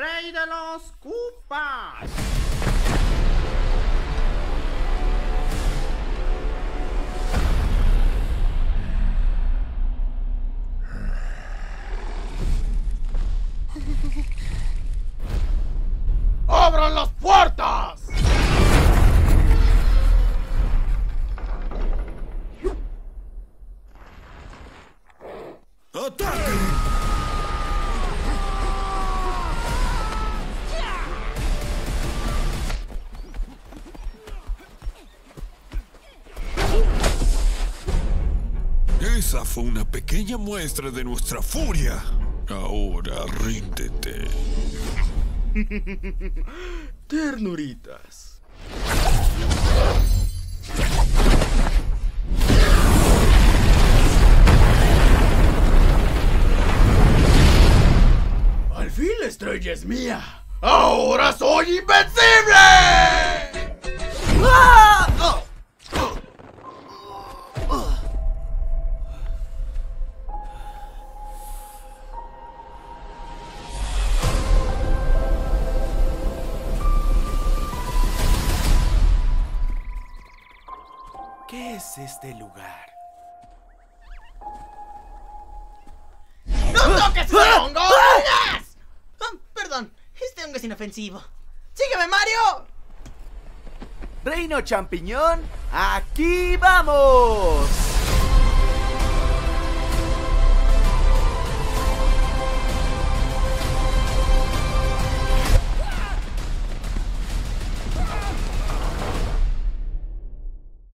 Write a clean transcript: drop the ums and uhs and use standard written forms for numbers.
rey de los Koopas. ¡Abran las puertas! ¡Ataquen! Esa fue una pequeña muestra de nuestra furia. Ahora ríndete. Ternuritas. ¡Al fin la estrella es mía! ¡Ahora soy invencible! ¡Ah! ¿Qué es este lugar? ¡No toques ese hongo! ¡Verás! Perdón, este hongo es inofensivo. ¡Sígueme, Mario! Reino Champiñón, ¡aquí vamos!